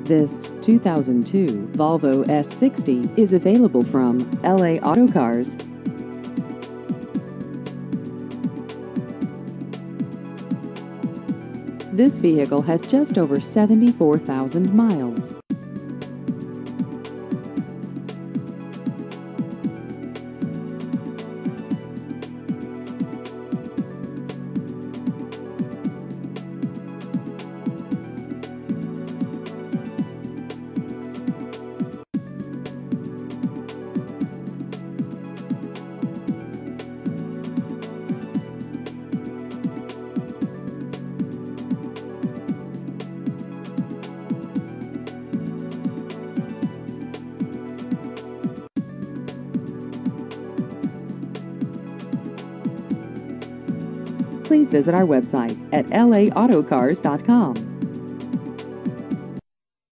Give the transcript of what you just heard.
This 2002 Volvo S60 is available from LA Auto Cars. This vehicle has just over 74,000 miles. Please visit our website at lautocars.com.